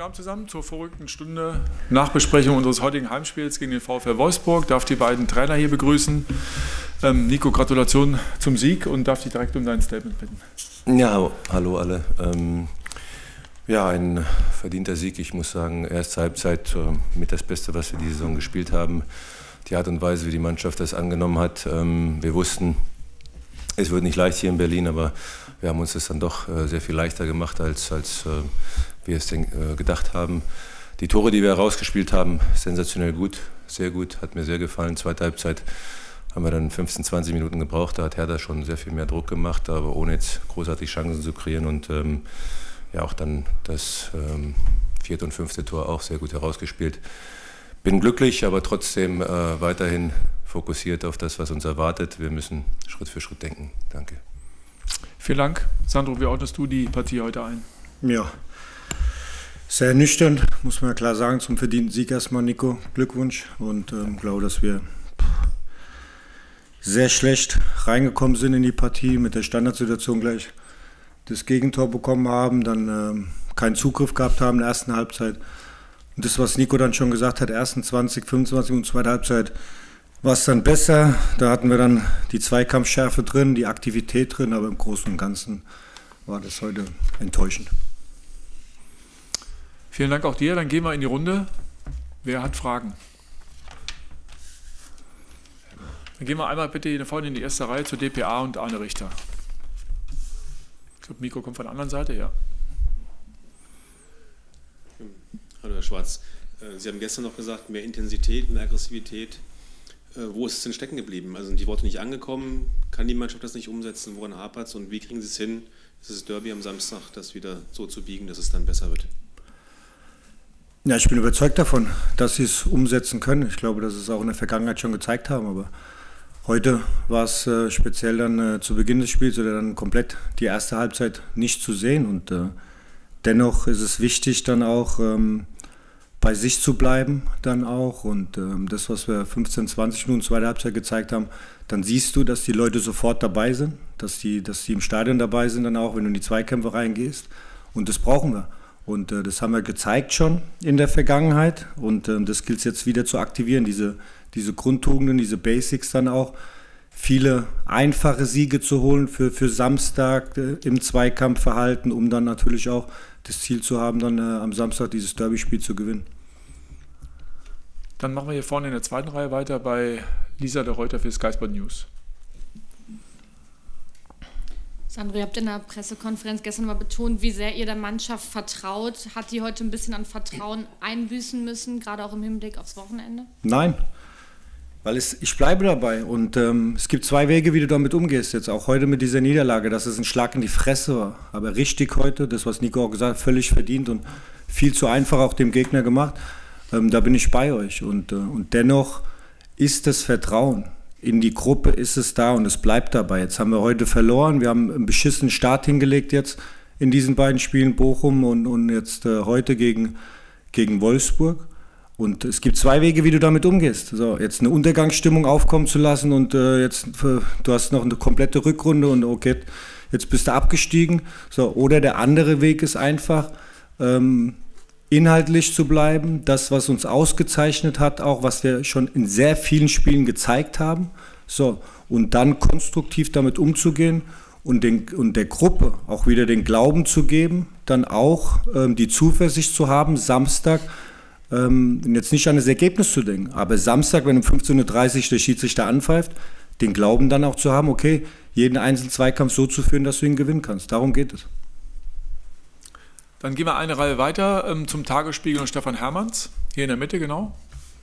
Abend zusammen zur verrückten Stunde Nachbesprechung unseres heutigen Heimspiels gegen den VfL Wolfsburg. Darf die beiden Trainer hier begrüßen. Nico, Gratulation zum Sieg und darf dich direkt um dein Statement bitten. Ja, hallo alle. Ja, ein verdienter Sieg. Ich muss sagen, erste Halbzeit mit das Beste, was wir die Saison gespielt haben. Die Art und Weise, wie die Mannschaft das angenommen hat. Wir wussten, es wird nicht leicht hier in Berlin, aber wir haben uns das dann doch sehr viel leichter gemacht, als wir es gedacht haben. Die Tore, die wir herausgespielt haben, sensationell gut, sehr gut, hat mir sehr gefallen. Zweite Halbzeit haben wir dann 15, 20 Minuten gebraucht, da hat Hertha schon sehr viel mehr Druck gemacht, aber ohne jetzt großartig Chancen zu kreieren und ja auch dann das vierte und fünfte Tor auch sehr gut herausgespielt. Bin glücklich, aber trotzdem weiterhin fokussiert auf das, was uns erwartet. Wir müssen Schritt für Schritt denken. Danke. Vielen Dank. Sandro, wie ordnest du die Partie heute ein? Ja, sehr nüchtern, muss man ja klar sagen, zum verdienten Sieg erstmal, Nico. Glückwunsch und glaube, dass wir sehr schlecht reingekommen sind in die Partie, mit der Standardsituation gleich das Gegentor bekommen haben, dann keinen Zugriff gehabt haben in der ersten Halbzeit. Und das, was Nico dann schon gesagt hat, ersten 20, 25 Minuten, zweite Halbzeit, war es dann besser. Da hatten wir dann die Zweikampfschärfe drin, die Aktivität drin, aber im Großen und Ganzen war das heute enttäuschend. Vielen Dank auch dir. Dann gehen wir in die Runde. Wer hat Fragen? Dann gehen wir einmal bitte hier vorne in die erste Reihe zu dpa und Arne Richter. Ich glaube, Nico kommt von der anderen Seite, ja. Hallo Herr Schwarz. Sie haben gestern noch gesagt, mehr Intensität, mehr Aggressivität. Wo ist es denn stecken geblieben? Also sind die Worte nicht angekommen? Kann die Mannschaft das nicht umsetzen? Woran hapert es? Und wie kriegen Sie es hin, dieses Derby am Samstag, das wieder so zu biegen, dass es dann besser wird? Ja, ich bin überzeugt davon, dass sie es umsetzen können. Ich glaube, dass sie es auch in der Vergangenheit schon gezeigt haben. Aber heute war es speziell dann zu Beginn des Spiels oder dann komplett die erste Halbzeit nicht zu sehen. Und dennoch ist es wichtig, dann auch bei sich zu bleiben dann auch. Und das, was wir 15, 20 Minuten zweite Halbzeit gezeigt haben, dann siehst du, dass die Leute sofort dabei sind, dass die im Stadion dabei sind dann auch, wenn du in die Zweikämpfe reingehst. Und das brauchen wir. Und das haben wir gezeigt schon in der Vergangenheit. Und das gilt es jetzt wieder zu aktivieren, diese Grundtugenden, diese Basics dann auch. Viele einfache Siege zu holen für Samstag im Zweikampfverhalten, um dann natürlich auch das Ziel zu haben, dann am Samstag dieses Derby-Spiel zu gewinnen. Dann machen wir hier vorne in der zweiten Reihe weiter bei Lisa de Reuter für Sky Sport News. Sandro, ihr habt in der Pressekonferenz gestern mal betont, wie sehr ihr der Mannschaft vertraut. Hat die heute ein bisschen an Vertrauen einbüßen müssen, gerade auch im Hinblick aufs Wochenende? Nein, weil ich bleibe dabei und es gibt zwei Wege, wie du damit umgehst jetzt, auch heute mit dieser Niederlage, dass es ein Schlag in die Fresse war, aber richtig heute, das was Nico auch gesagt hat, völlig verdient und viel zu einfach auch dem Gegner gemacht, da bin ich bei euch und dennoch ist das Vertrauen in die Gruppe, ist es da und es bleibt dabei. Jetzt haben wir heute verloren, wir haben einen beschissenen Start hingelegt jetzt in diesen beiden Spielen, Bochum und jetzt heute gegen Wolfsburg. Und es gibt zwei Wege, wie du damit umgehst. So, jetzt eine Untergangsstimmung aufkommen zu lassen und jetzt du hast noch eine komplette Rückrunde und okay, jetzt bist du abgestiegen. So, oder der andere Weg ist einfach, inhaltlich zu bleiben, das, was uns ausgezeichnet hat, auch was wir schon in sehr vielen Spielen gezeigt haben. So, und dann konstruktiv damit umzugehen und der Gruppe auch wieder den Glauben zu geben, dann auch die Zuversicht zu haben, Samstag, jetzt nicht an das Ergebnis zu denken, aber Samstag, wenn um 15:30 Uhr der Schiedsrichter anpfeift, den Glauben dann auch zu haben, okay, jeden einzelnen Zweikampf so zu führen, dass du ihn gewinnen kannst. Darum geht es. Dann gehen wir eine Reihe weiter zum Tagesspiegel und Stefan Hermanns, hier in der Mitte, genau.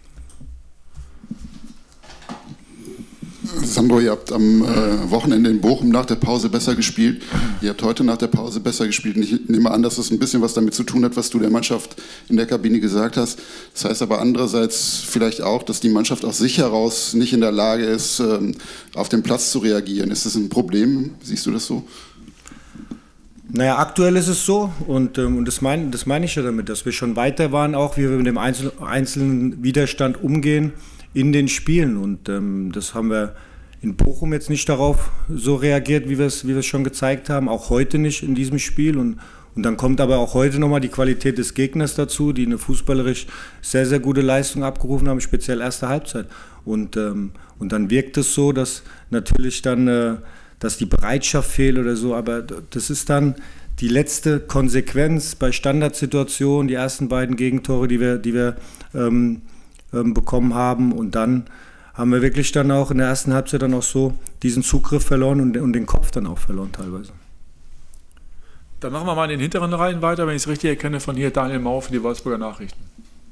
Sandro, ihr habt am Wochenende in Bochum nach der Pause besser gespielt. Ihr habt heute nach der Pause besser gespielt. Und ich nehme an, dass das ein bisschen was damit zu tun hat, was du der Mannschaft in der Kabine gesagt hast. Das heißt aber andererseits vielleicht auch, dass die Mannschaft aus sich heraus nicht in der Lage ist, auf den Platz zu reagieren. Ist das ein Problem? Siehst du das so? Naja, aktuell ist es so und das meine ich ja damit, dass wir schon weiter waren, auch wie wir mit dem einzelnen Widerstand umgehen in den Spielen und das haben wir in Bochum jetzt nicht darauf so reagiert, wie wir es schon gezeigt haben, auch heute nicht in diesem Spiel. Und dann kommt aber auch heute nochmal die Qualität des Gegners dazu, die eine fußballerisch sehr, sehr gute Leistung abgerufen haben, speziell erste Halbzeit. Und dann wirkt es so, dass natürlich dann, dass die Bereitschaft fehlt oder so, aber das ist dann die letzte Konsequenz bei Standardsituationen, die ersten beiden Gegentore, die wir bekommen haben. Und dann haben wir wirklich dann auch in der ersten Halbzeit dann auch so diesen Zugriff verloren und den Kopf dann auch verloren teilweise. Dann machen wir mal in den hinteren Reihen weiter, wenn ich es richtig erkenne, von hier Daniel Mau für die Wolfsburger Nachrichten.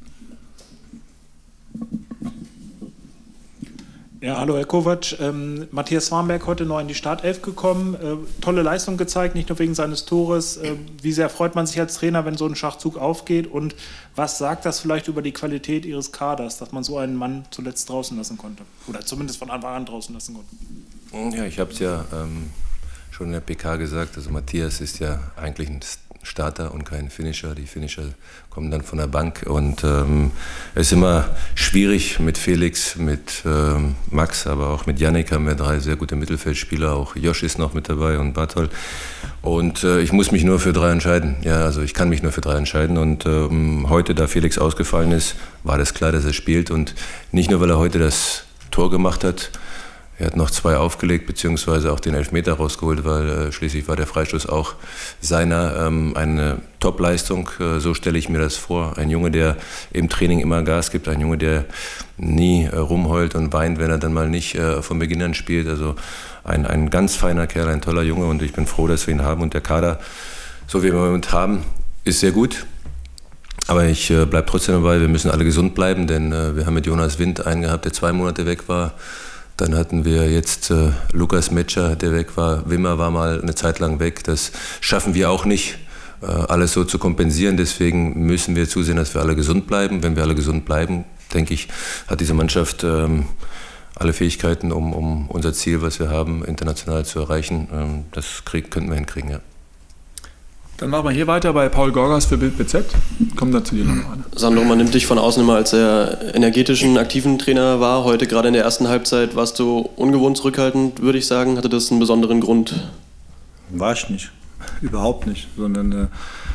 Ja, hallo Herr Kovac. Matthias Swanberg heute neu in die Startelf gekommen. Tolle Leistung gezeigt, nicht nur wegen seines Tores. Wie sehr freut man sich als Trainer, wenn so ein Schachzug aufgeht? Und was sagt das vielleicht über die Qualität Ihres Kaders, dass man so einen Mann zuletzt draußen lassen konnte? Oder zumindest von Anfang an draußen lassen konnte? Ja, ich habe es ja schon in der PK gesagt. Also Matthias ist ja eigentlich ein Starter und kein Finisher. Die Finisher kommen dann von der Bank und es ist immer schwierig mit Felix, mit Max, aber auch mit Yannick haben wir 3 sehr gute Mittelfeldspieler, auch Josh ist noch mit dabei und Bartol und ich muss mich nur für 3 entscheiden. Ja, also ich kann mich nur für 3 entscheiden und heute, da Felix ausgefallen ist, war das klar, dass er spielt und nicht nur, weil er heute das Tor gemacht hat. Er hat noch 2 aufgelegt, beziehungsweise auch den Elfmeter rausgeholt, weil schließlich war der Freistoß auch seiner. Eine Top-Leistung, so stelle ich mir das vor. Ein Junge, der im Training immer Gas gibt, ein Junge, der nie rumheult und weint, wenn er dann mal nicht von Beginn an spielt. Also ein ganz feiner Kerl, ein toller Junge und ich bin froh, dass wir ihn haben. Und der Kader, so wie wir ihn im Moment haben, ist sehr gut. Aber ich bleibe trotzdem dabei, wir müssen alle gesund bleiben, denn wir haben mit Jonas Wind einen gehabt, der 2 Monate weg war. Dann hatten wir jetzt Lukas Metscher, der weg war. Wimmer war mal eine Zeit lang weg. Das schaffen wir auch nicht, alles so zu kompensieren. Deswegen müssen wir zusehen, dass wir alle gesund bleiben. Wenn wir alle gesund bleiben, denke ich, hat diese Mannschaft alle Fähigkeiten, um unser Ziel, was wir haben, international zu erreichen. Das könnten wir hinkriegen, ja. Dann machen wir hier weiter bei Paul Gorgas für Bild BZ. Kommen dann zu dir nochmal. Sandro, man nimmt dich von außen immer als sehr energetischen, aktiven Trainer wahr. Heute, gerade in der ersten Halbzeit, warst du ungewohnt zurückhaltend, würde ich sagen. Hatte das einen besonderen Grund? War ich nicht. Überhaupt nicht. Sondern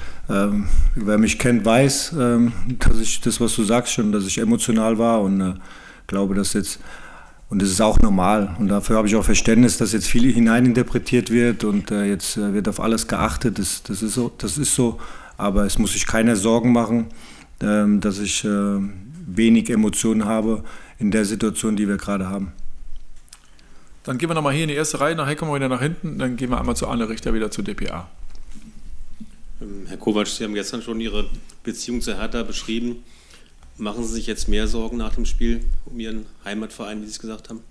wer mich kennt, weiß, dass ich das, was du sagst, schon, dass ich emotional war und glaube, dass jetzt. Und das ist auch normal. Und dafür habe ich auch Verständnis, dass jetzt viel hineininterpretiert wird und jetzt wird auf alles geachtet. Das ist so. Aber es muss sich keiner Sorgen machen, dass ich wenig Emotionen habe in der Situation, die wir gerade haben. Dann gehen wir nochmal hier in die erste Reihe, nachher kommen wir wieder nach hinten. Dann gehen wir einmal zu Arne Richter, wieder zu dpa. Herr Kovac, Sie haben gestern schon Ihre Beziehung zu Hertha beschrieben. Machen Sie sich jetzt mehr Sorgen nach dem Spiel um Ihren Heimatverein, wie Sie es gesagt haben?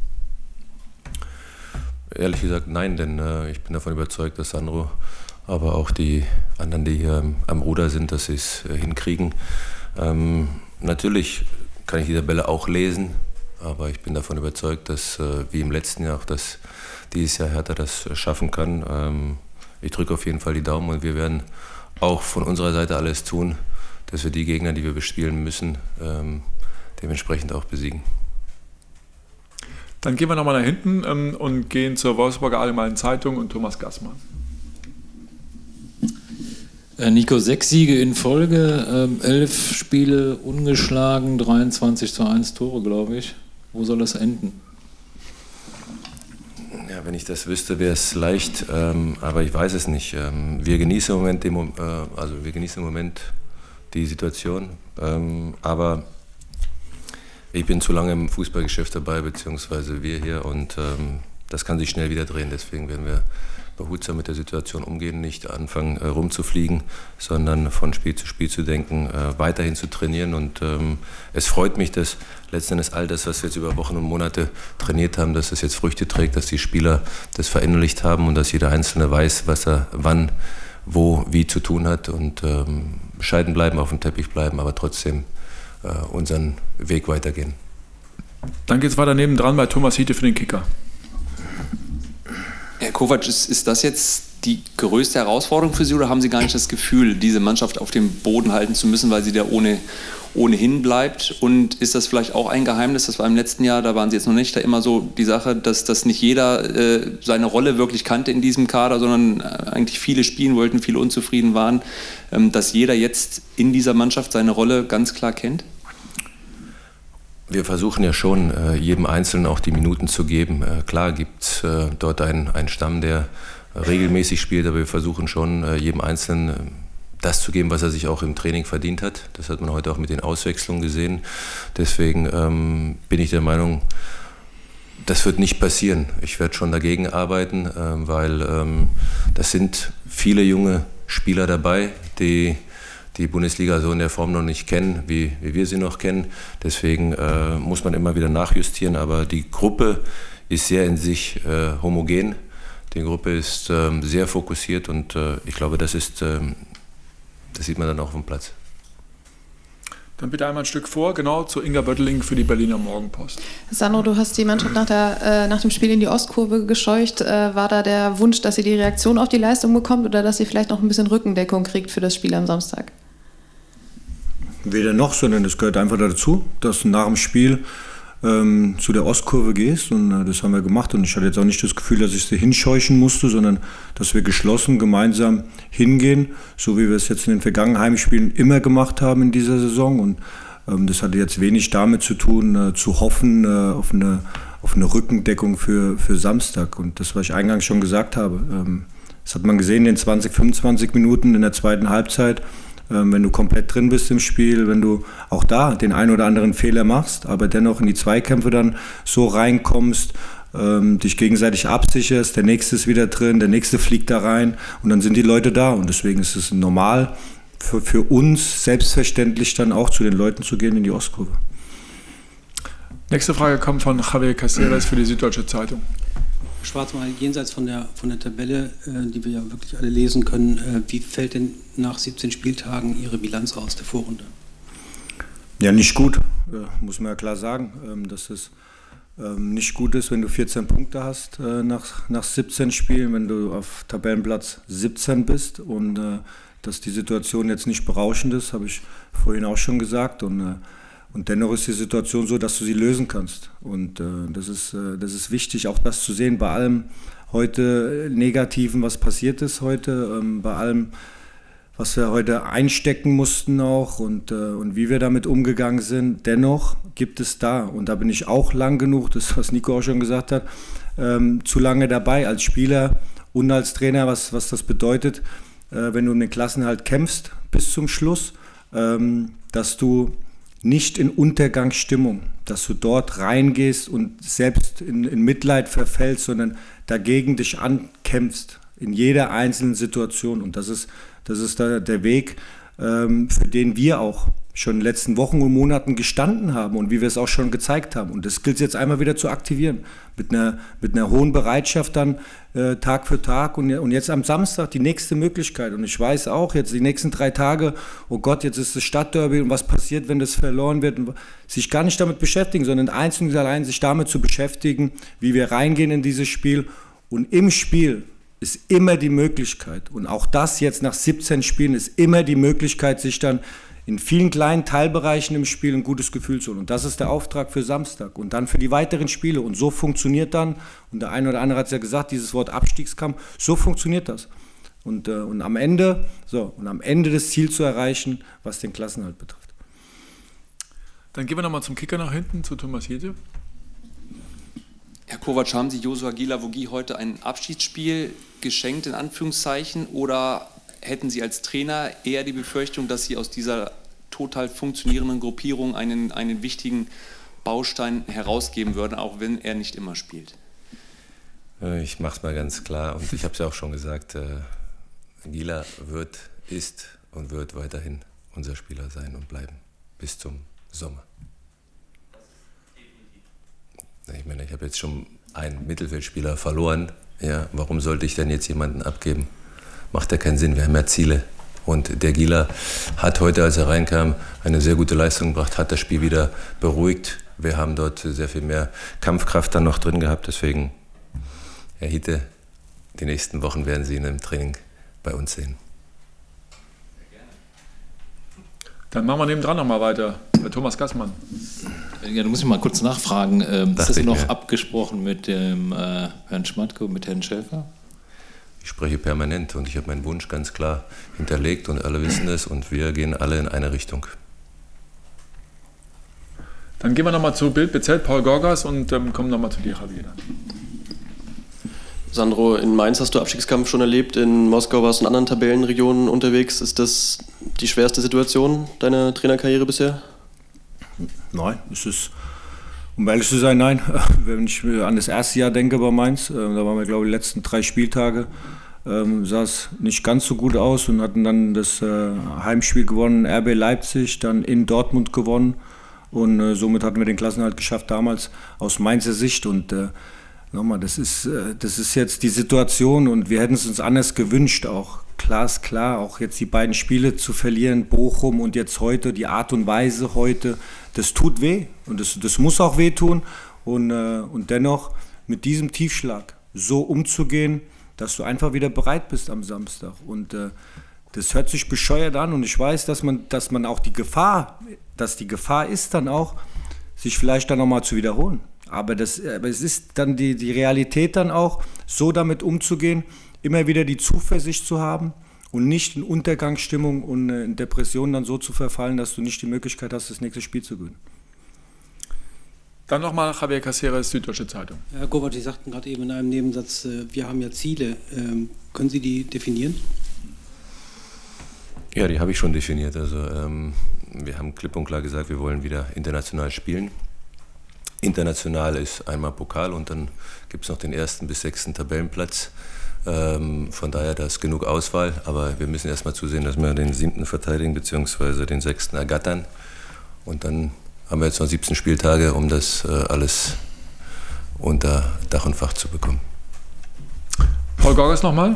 Ehrlich gesagt nein, denn ich bin davon überzeugt, dass Sandro, aber auch die anderen, die hier am Ruder sind, dass sie es hinkriegen. Natürlich kann ich die Tabelle auch lesen, aber ich bin davon überzeugt, dass wie im letzten Jahr auch, dass dieses Jahr Hertha das schaffen kann. Ich drücke auf jeden Fall die Daumen und wir werden auch von unserer Seite alles tun, dass wir die Gegner, die wir bespielen müssen, dementsprechend auch besiegen. Dann gehen wir nochmal nach hinten und gehen zur Wolfsburger Allgemeinen Zeitung und Thomas Gassmann. Nico, 6 Siege in Folge, 11 Spiele ungeschlagen, 23:1 Tore, glaube ich. Wo soll das enden? Ja, wenn ich das wüsste, wäre es leicht, aber ich weiß es nicht. Wir genießen im Moment die Situation, aber ich bin zu lange im Fußballgeschäft dabei, beziehungsweise wir hier, und das kann sich schnell wieder drehen. Deswegen werden wir behutsam mit der Situation umgehen, nicht anfangen rumzufliegen, sondern von Spiel zu denken, weiterhin zu trainieren. Und es freut mich, dass letzten Endes all das, was wir jetzt über Wochen und Monate trainiert haben, dass es jetzt Früchte trägt, dass die Spieler das verinnerlicht haben und dass jeder Einzelne weiß, was er wann, wo, wie zu tun hat, und bescheiden bleiben, auf dem Teppich bleiben, aber trotzdem unseren Weg weitergehen. Dann geht es weiter nebendran bei Thomas Hiete für den Kicker. Herr Kovac, ist das jetzt die größte Herausforderung für Sie, oder haben Sie gar nicht das Gefühl, diese Mannschaft auf dem Boden halten zu müssen, weil Sie da ohne ohnehin bleibt? Und ist das vielleicht auch ein Geheimnis? Das war im letzten Jahr, da waren Sie jetzt noch nicht, da immer so die Sache, dass nicht jeder seine Rolle wirklich kannte in diesem Kader, sondern eigentlich viele spielen wollten, viele unzufrieden waren, dass jeder jetzt in dieser Mannschaft seine Rolle ganz klar kennt? Wir versuchen ja schon, jedem Einzelnen auch die Minuten zu geben. Klar gibt es dort einen Stamm, der regelmäßig spielt, aber wir versuchen schon, jedem Einzelnen das zu geben, was er sich auch im Training verdient hat. Das hat man heute auch mit den Auswechslungen gesehen. Deswegen bin ich der Meinung, das wird nicht passieren. Ich werde schon dagegen arbeiten, weil das sind viele junge Spieler dabei, die Bundesliga so in der Form noch nicht kennen, wie wir sie noch kennen. Deswegen muss man immer wieder nachjustieren. Aber die Gruppe ist sehr in sich homogen. Die Gruppe ist sehr fokussiert und ich glaube, das sieht man dann auch auf dem Platz. Dann bitte einmal ein Stück vor, genau zu Inga Bötteling für die Berliner Morgenpost. Sandro, du hast die Mannschaft nach dem Spiel in die Ostkurve gescheucht. War da der Wunsch, dass sie die Reaktion auf die Leistung bekommt oder dass sie vielleicht noch ein bisschen Rückendeckung kriegt für das Spiel am Samstag? Weder noch, sondern es gehört einfach dazu, dass nach dem Spiel zu der Ostkurve gehst und das haben wir gemacht und ich hatte jetzt auch nicht das Gefühl, dass ich sie hinscheuchen musste, sondern dass wir geschlossen gemeinsam hingehen, so wie wir es jetzt in den vergangenen Heimspielen immer gemacht haben in dieser Saison und das hatte jetzt wenig damit zu tun, zu hoffen auf eine Rückendeckung für Samstag und das, was ich eingangs schon gesagt habe, das hat man gesehen in den 20, 25 Minuten in der zweiten Halbzeit. Wenn du komplett drin bist im Spiel, wenn du auch da den einen oder anderen Fehler machst, aber dennoch in die Zweikämpfe dann so reinkommst, dich gegenseitig absicherst, der Nächste ist wieder drin, der Nächste fliegt da rein und dann sind die Leute da und deswegen ist es normal für uns selbstverständlich dann auch zu den Leuten zu gehen in die Ostkurve. Nächste Frage kommt von Javier Caceres für die Süddeutsche Zeitung. Schwarz, mal jenseits von der Tabelle, die wir ja wirklich alle lesen können, wie fällt denn nach 17 Spieltagen Ihre Bilanz aus der Vorrunde? Ja, nicht gut, muss man ja klar sagen, dass es nicht gut ist, wenn du 14 Punkte hast nach 17 Spielen, wenn du auf Tabellenplatz 17 bist und dass die Situation jetzt nicht berauschend ist, habe ich vorhin auch schon gesagt und dennoch ist die Situation so, dass du sie lösen kannst. Und das ist wichtig, auch das zu sehen, bei allem heute Negativen, was passiert ist heute, bei allem, was wir heute einstecken mussten auch und wie wir damit umgegangen sind. Dennoch gibt es da, und da bin ich auch lang genug, das was Nico auch schon gesagt hat, zu lange dabei als Spieler und als Trainer, was das bedeutet, wenn du um den Klassenerhalt kämpfst bis zum Schluss, dass du nicht in Untergangsstimmung, dass du dort reingehst und selbst in Mitleid verfällst, sondern dagegen dich ankämpfst in jeder einzelnen Situation. Und das ist der Weg, für den wir auch schon in den letzten Wochen und Monaten gestanden haben und wie wir es auch schon gezeigt haben. Und das gilt es jetzt einmal wieder zu aktivieren, mit einer hohen Bereitschaft dann Tag für Tag und jetzt am Samstag die nächste Möglichkeit. Und ich weiß auch, jetzt die nächsten 3 Tage, oh Gott, jetzt ist das Stadtderby und was passiert, wenn das verloren wird. Und sich gar nicht damit beschäftigen, sondern einzig und allein sich damit zu beschäftigen, wie wir reingehen in dieses Spiel. Und im Spiel ist immer die Möglichkeit, und auch das jetzt nach 17 Spielen ist immer die Möglichkeit, sich dann in vielen kleinen Teilbereichen im Spiel ein gutes Gefühl zu holen. Und das ist der Auftrag für Samstag und dann für die weiteren Spiele. Und so funktioniert dann, und der eine oder andere hat es ja gesagt, dieses Wort Abstiegskampf, so funktioniert das. Und am Ende das Ziel zu erreichen, was den Klassenerhalt betrifft. Dann gehen wir nochmal zum Kicker nach hinten, zu Thomas Hiete. Herr Kovac, haben Sie Josua Guilavogui heute ein Abschiedsspiel geschenkt, in Anführungszeichen, oder hätten Sie als Trainer eher die Befürchtung, dass Sie aus dieser total funktionierenden Gruppierung einen wichtigen Baustein herausgeben würden, auch wenn er nicht immer spielt? Ich mache es mal ganz klar und ich habe es ja auch schon gesagt, Gila ist und wird weiterhin unser Spieler sein und bleiben bis zum Sommer. Ich meine, ich habe jetzt schon einen Mittelfeldspieler verloren. Ja, warum sollte ich denn jetzt jemanden abgeben? Macht ja keinen Sinn, wir haben ja Ziele. Und der Gila hat heute, als er reinkam, eine sehr gute Leistung gebracht, hat das Spiel wieder beruhigt. Wir haben dort sehr viel mehr Kampfkraft dann noch drin gehabt. Deswegen, Herr Hiete, die nächsten Wochen werden Sie ihn im Training bei uns sehen. Dann machen wir nebendran nochmal weiter. Bei Thomas Gassmann. Ja, da muss ich mal kurz nachfragen. Ist das noch abgesprochen mit dem Herrn Schmatke und mit Herrn Schäfer? Ich spreche permanent und ich habe meinen Wunsch ganz klar hinterlegt und alle wissen es und wir gehen alle in eine Richtung. Dann gehen wir nochmal zu Bild bezählt, Paul Gorgas, und kommen nochmal zu dir, Javier. Sandro, in Mainz hast du Abstiegskampf schon erlebt, in Moskau warst du in anderen Tabellenregionen unterwegs. Ist das die schwerste Situation deiner Trainerkarriere bisher? Nein, es ist, um ehrlich zu sein, nein. Wenn ich an das erste Jahr denke bei Mainz, da waren wir, glaube ich, die letzten 3 Spieltage, sah es nicht ganz so gut aus und hatten dann das Heimspiel gewonnen, RB Leipzig, dann in Dortmund gewonnen und somit hatten wir den Klassenerhalt geschafft damals aus Mainzer Sicht und nochmal, das ist jetzt die Situation und wir hätten es uns anders gewünscht, auch klar, auch jetzt die beiden Spiele zu verlieren, Bochum und jetzt heute, die Art und Weise heute, das tut weh und das muss auch wehtun und dennoch mit diesem Tiefschlag so umzugehen, dass du einfach wieder bereit bist am Samstag und das hört sich bescheuert an und ich weiß, dass man auch die Gefahr ist dann auch, sich vielleicht dann nochmal zu wiederholen. Aber es ist dann die Realität dann auch, so damit umzugehen, immer wieder die Zuversicht zu haben und nicht in Untergangsstimmung und in Depressionen dann so zu verfallen, dass du nicht die Möglichkeit hast, das nächste Spiel zu gewinnen. Dann nochmal Javier Caceres, Süddeutsche Zeitung. Herr Kovac, Sie sagten gerade eben in einem Nebensatz, wir haben ja Ziele. Können Sie die definieren? Ja, die habe ich schon definiert. Also wir haben klipp und klar gesagt, wir wollen wieder international spielen. International ist einmal Pokal und dann gibt es noch den 1. bis 6. Tabellenplatz. Von daher, da ist genug Auswahl, aber wir müssen erstmal zusehen, dass wir den 7. verteidigen bzw. den 6. ergattern. Und dann haben wir jetzt noch 17 Spieltage, um das alles unter Dach und Fach zu bekommen. Paul Gorgas nochmal.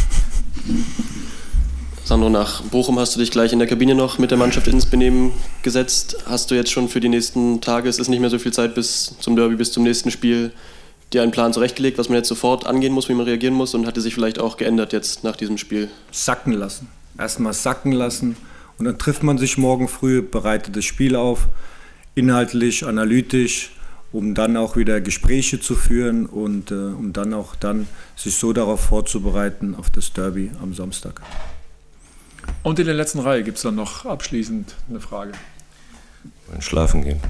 Sandro, nach Bochum hast du dich gleich in der Kabine noch mit der Mannschaft ins Benehmen gesetzt. Hast du jetzt schon für die nächsten Tage, es ist nicht mehr so viel Zeit bis zum Derby, bis zum nächsten Spiel, dir einen Plan zurechtgelegt, was man jetzt sofort angehen muss, wie man reagieren muss und hat sich vielleicht auch geändert jetzt nach diesem Spiel? Sacken lassen. Erstmal sacken lassen und dann trifft man sich morgen früh, bereitet das Spiel auf, inhaltlich, analytisch, um dann auch wieder Gespräche zu führen und um dann auch sich so darauf vorzubereiten auf das Derby am Samstag. Und in der letzten Reihe gibt es dann noch abschließend eine Frage. Schlafen gehen.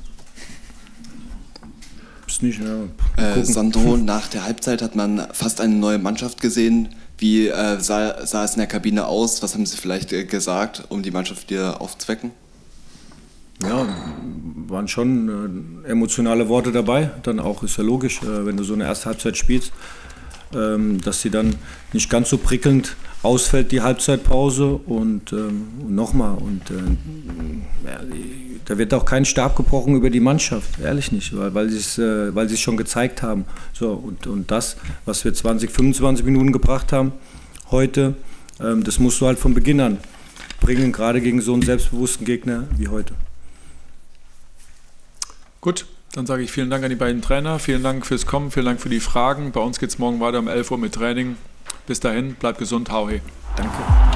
Ist nicht, Sandro, nach der Halbzeit hat man fast eine neue Mannschaft gesehen. Wie sah es in der Kabine aus? Was haben Sie vielleicht gesagt, um die Mannschaft wieder aufzuwecken? Ja, waren schon emotionale Worte dabei. Dann auch, ist ja logisch, wenn du so eine erste Halbzeit spielst, dass sie dann nicht ganz so prickelnd ausfällt, die Halbzeitpause. Und nochmal, da wird auch kein Stab gebrochen über die Mannschaft, ehrlich nicht, weil sie es schon gezeigt haben. So, und das, was wir 20, 25 Minuten gebracht haben heute, das musst du halt von Beginn an bringen, gerade gegen so einen selbstbewussten Gegner wie heute. Gut, dann sage ich vielen Dank an die beiden Trainer, vielen Dank fürs Kommen, vielen Dank für die Fragen. Bei uns geht es morgen weiter um 11 Uhr mit Training. Bis dahin, bleibt gesund, hau he. Danke.